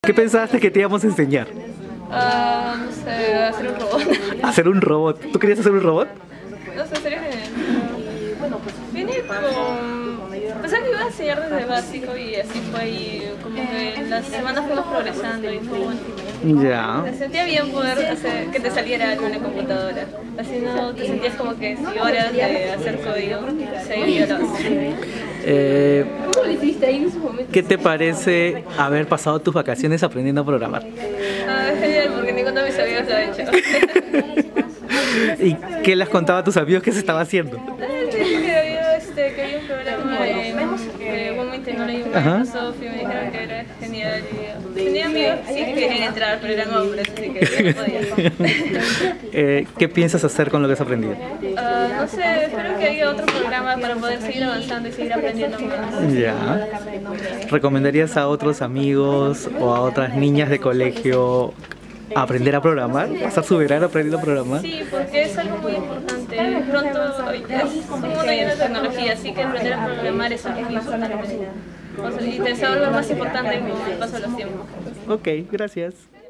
¿Qué pensaste que te íbamos a enseñar? No sé, hacer un robot. ¿Hacer un robot? ¿Tú querías hacer un robot? No sé, sería genial. Vine con... Pensaba que iba a enseñar desde básico y así fue, y como que en las semanas fuimos progresando y fue bueno. Ya. Me sentía bien poder hacer que te saliera algo en la computadora. Así no te sentías como que si horas de hacer código seguía lo ¿Cómo lo hiciste ahí en su momento? ¿Qué te parece haber pasado tus vacaciones aprendiendo a programar? Es genial porque ninguno de mis amigos lo ha hecho. ¿Y qué les contaba a tus amigos que se estaba haciendo? Que había un programa de Women Technology en Microsoft y me dijeron que era genial. Y tenía amigos que sí querían entrar, pero eran hombres, así que yo no podía. ¿Qué piensas hacer con lo que has aprendido? No sé, espero que haya otro programa para poder seguir avanzando y seguir aprendiendo más. Ya. ¿Recomendarías a otros amigos o a otras niñas de colegio aprender a programar? ¿Pasar su verano aprendiendo a programar? Sí, porque es algo muy importante. Pronto es un mundo lleno de tecnología, así que aprender a programar es algo muy importante. Y te vuelve más importante con el paso de los tiempos. Ok, gracias.